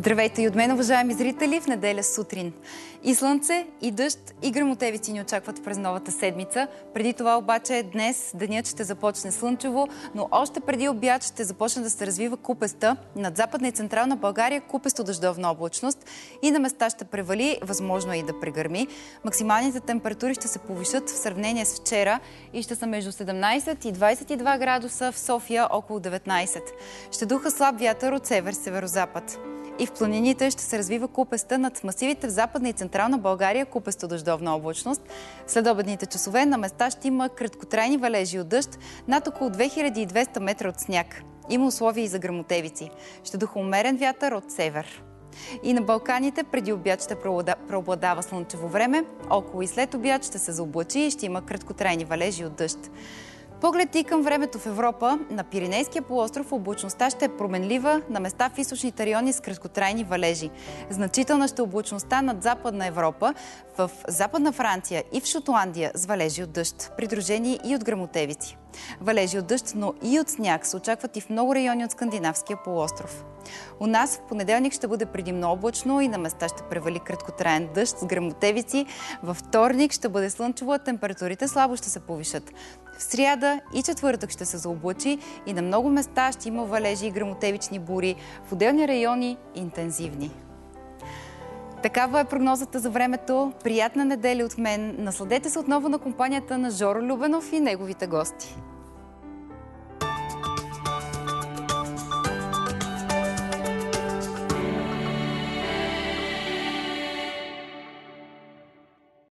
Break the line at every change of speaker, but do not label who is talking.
Здравейте и от мен, уважаеми зрители, в неделя сутрин. И слънце, и дъжд, и гръмотевици ни очакват през новата седмица. Преди това обаче днес денят ще започне слънчево, но още преди обяд ще започне да се развива купеста. Над Западна и Централна България купесто дъждовна облачност и на места ще превали, възможно и да прегърми. Максималните температури ще се повишат в сравнение с вчера и ще са между 17 и 22 градуса, в София около 19. Ще духа слаб вятър от север-северозапад. И в планините ще се развива купеста над масивите в Западна и Централна България, купесто дъждовна облачност. След обедните часове на места ще има краткотрайни валежи от дъжд над около 2200 метра от сняг. Има условия и за гръмотевици. Ще духа умерен вятър от север. И на Балканите преди обяд ще преобладава слънчево време. Около и след обяд ще се заоблачи и ще има краткотрайни валежи от дъжд. Поглед и към времето в Европа, на Пиренейския полуостров облачността ще е променлива, на места в източните райони с краткотрайни валежи. Значителна ще е облачността над Западна Европа, в Западна Франция и в Шотландия с валежи от дъжд, придружени и от гръмотевици. Валежи от дъжд, но и от сняг се очакват и в много райони от Скандинавския полуостров. У нас в понеделник ще бъде предимно облачно и на места ще превали краткотраен дъжд с гръмотевици. Във вторник ще бъде слънчево, а температурите слабо ще се повишат. В сряда и четвъртък ще се заоблачи и на много места ще има валежи и гръмотевични бури, в отделни райони интензивни. Такава е прогнозата за времето. Приятна неделя от мен. Насладете се отново на компанията на Жоро Любенов и неговите гости.